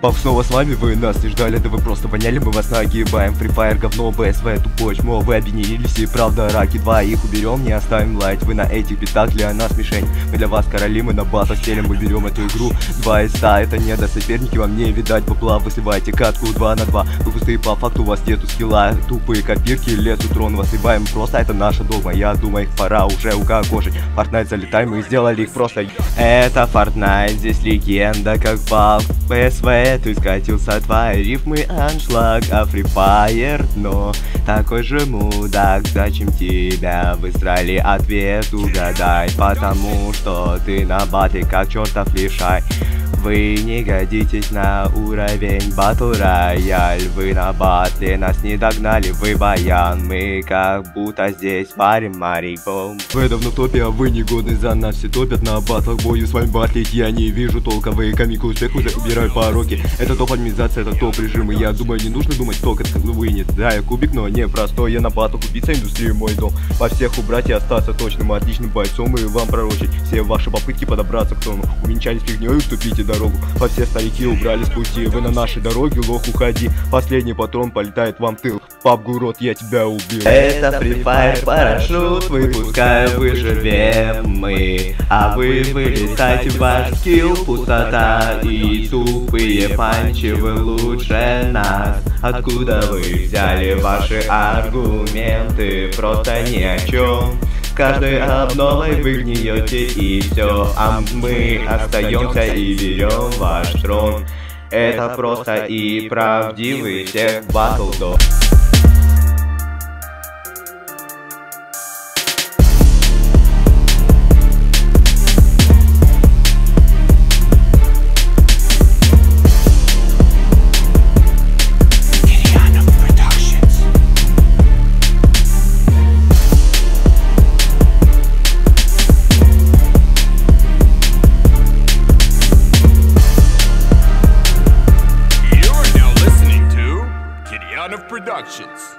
Пап, снова с вами, вы нас не ждали, да вы просто воняли, мы вас нагибаем. Free Fire, говно, БСВ, тупой чмо, вы объединились и правда раки. Два их уберем, не оставим лайт, вы на этих битах для нас мишень. Мы для вас короли, мы на батах стелим, мы берем эту игру 2 из 100, это не до соперники, вам не видать бабла, вы сливаете катку 2 на 2. Вы пустые по факту, у вас нету скилла, тупые копирки, лесу трон, вас сливаем, просто это наша догма. Я думаю, их пора уже укокошить. Fortnite залетаем, мы сделали их просто. Это Fortnite, здесь легенда, как бал БСВ. Ты скатился, твои рифмы аншлаг, а Free Fire, но такой же мудак. Зачем тебя высрали, ответ угадай, потому что ты на батле как чертов лишай. Вы не годитесь на уровень батл рояль. Вы на батле нас не догнали, вы баян. Мы как будто здесь парим мариком. Вы давно в топе, а вы не годны, за нас все топят на батлах. Бою с вами батлить я не вижу толка. Вы комику успеху забирают пороки. Это топ админизация, это топ режим. И я думаю, не нужно думать только как вынет. Да, я кубик, но не простой. Я на батлах убийца индустрии мой дом. Во всех убрать и остаться точным отличным бойцом. И вам пророчить все ваши попытки подобраться к трону увенчались фигней, уступите дорогу. Во все старики убрали с пути, вы на нашей дороге, лох, уходи. Последний патрон полетает вам в тыл. Пап, урод, я тебя убил. Это Free Fire, парашют, выпускай, выживем мы. А вы вылетайте, ваш скилл, пустота и тупые панчи, вы лучше нас. Откуда вы взяли ваши аргументы? Просто ни о чем. С каждой обновой вы гниете и все, а мы остаемся и берем ваш трон. Это просто и правдивый всех батл до. Productions.